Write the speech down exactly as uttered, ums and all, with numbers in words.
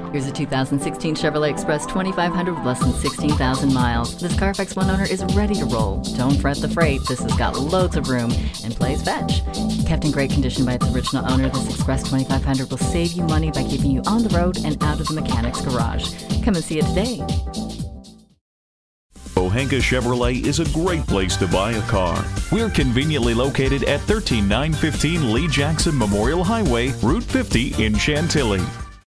Here's a two thousand sixteen Chevrolet Express twenty-five hundred with less than sixteen thousand miles. This Carfax One owner is ready to roll. Don't fret the freight. This has got loads of room and plays fetch. Kept in great condition by its original owner, this Express twenty-five hundred will save you money by keeping you on the road and out of the mechanic's garage. Come and see it today. Pohanka Chevrolet is a great place to buy a car. We're conveniently located at one three nine one five Lee Jackson Memorial Highway, Route fifty in Chantilly.